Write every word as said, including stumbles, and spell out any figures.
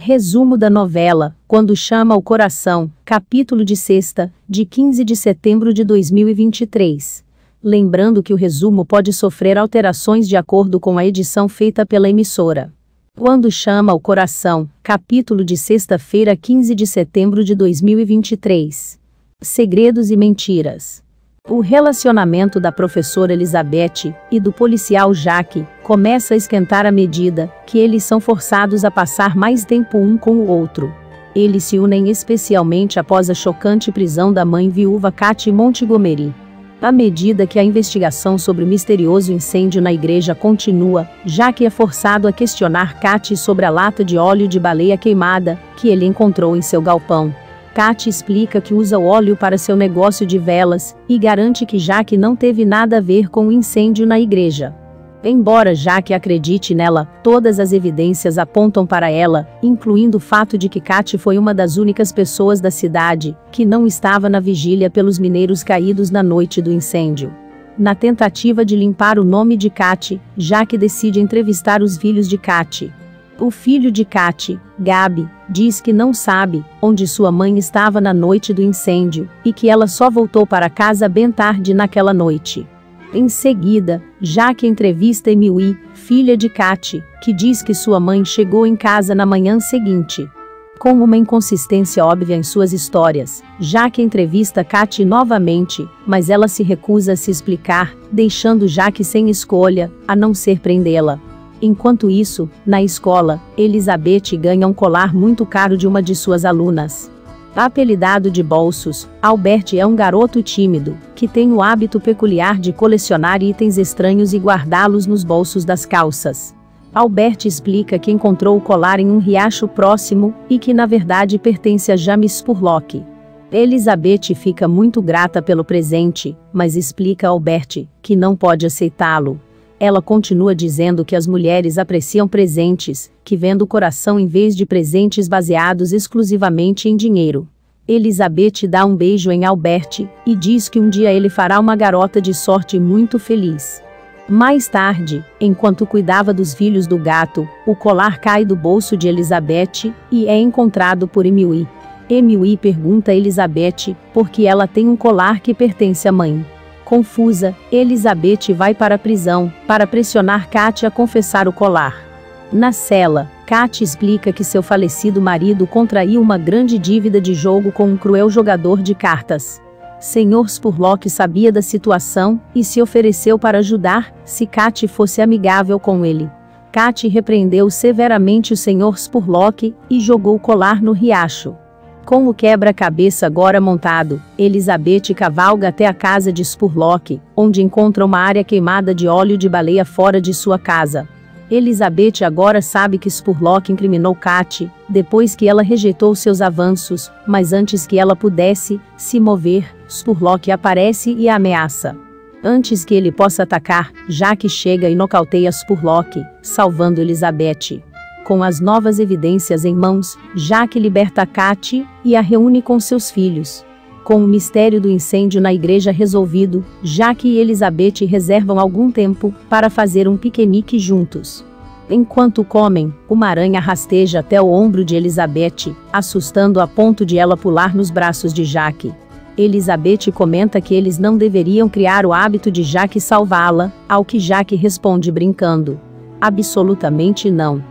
Resumo da novela, Quando Chama o Coração, capítulo de sexta, de quinze de setembro de dois mil e vinte e três. Lembrando que o resumo pode sofrer alterações de acordo com a edição feita pela emissora. Quando Chama o Coração, capítulo de sexta-feira, quinze de setembro de dois mil e vinte e três. Segredos e mentiras. O relacionamento da professora Elizabeth e do policial Jaque começa a esquentar à medida que eles são forçados a passar mais tempo um com o outro. Eles se unem especialmente após a chocante prisão da mãe viúva Katy Montgomery. À medida que a investigação sobre o misterioso incêndio na igreja continua, Jaque é forçado a questionar Katy sobre a lata de óleo de baleia queimada que ele encontrou em seu galpão. Katy explica que usa o óleo para seu negócio de velas e garante que Jaque não teve nada a ver com o incêndio na igreja. Embora Jaque acredite nela, todas as evidências apontam para ela, incluindo o fato de que Katy foi uma das únicas pessoas da cidade que não estava na vigília pelos mineiros caídos na noite do incêndio. Na tentativa de limpar o nome de Katy, Jaque decide entrevistar os filhos de Katy. O filho de Katy, Gabi, diz que não sabe onde sua mãe estava na noite do incêndio e que ela só voltou para casa bem tarde naquela noite. Em seguida, Jaque entrevista Emily, filha de Katy, que diz que sua mãe chegou em casa na manhã seguinte. Com uma inconsistência óbvia em suas histórias, Jaque entrevista Katy novamente, mas ela se recusa a se explicar, deixando Jaque sem escolha, a não ser prendê-la. Enquanto isso, na escola, Elizabeth ganha um colar muito caro de uma de suas alunas. Apelidado de Bolsos, Albert é um garoto tímido, que tem o hábito peculiar de colecionar itens estranhos e guardá-los nos bolsos das calças. Albert explica que encontrou o colar em um riacho próximo, e que na verdade pertence a James Spurlock. Elizabeth fica muito grata pelo presente, mas explica a Albert que não pode aceitá-lo. Ela continua dizendo que as mulheres apreciam presentes, que vendem o coração em vez de presentes baseados exclusivamente em dinheiro. Elizabeth dá um beijo em Albert, e diz que um dia ele fará uma garota de sorte muito feliz. Mais tarde, enquanto cuidava dos filhos do gato, o colar cai do bolso de Elizabeth, e é encontrado por Emily. Emily pergunta a Elizabeth por que ela tem um colar que pertence à mãe. Confusa, Elizabeth vai para a prisão, para pressionar Katy a confessar o colar. Na cela, Katy explica que seu falecido marido contraiu uma grande dívida de jogo com um cruel jogador de cartas. senhor Spurlock sabia da situação, e se ofereceu para ajudar, se Katy fosse amigável com ele. Katy repreendeu severamente o senhor Spurlock, e jogou o colar no riacho. Com o quebra-cabeça agora montado, Elizabeth cavalga até a casa de Spurlock, onde encontra uma área queimada de óleo de baleia fora de sua casa. Elizabeth agora sabe que Spurlock incriminou Katy, depois que ela rejeitou seus avanços, mas antes que ela pudesse se mover, Spurlock aparece e a ameaça. Antes que ele possa atacar, Jaque chega e nocauteia Spurlock, salvando Elizabeth. Com as novas evidências em mãos, Jaque liberta Katy e a reúne com seus filhos. Com o mistério do incêndio na igreja resolvido, Jaque e Elizabeth reservam algum tempo para fazer um piquenique juntos. Enquanto comem, uma aranha rasteja até o ombro de Elizabeth, assustando a ponto de ela pular nos braços de Jaque. Elizabeth comenta que eles não deveriam criar o hábito de Jaque salvá-la, ao que Jaque responde brincando: absolutamente não.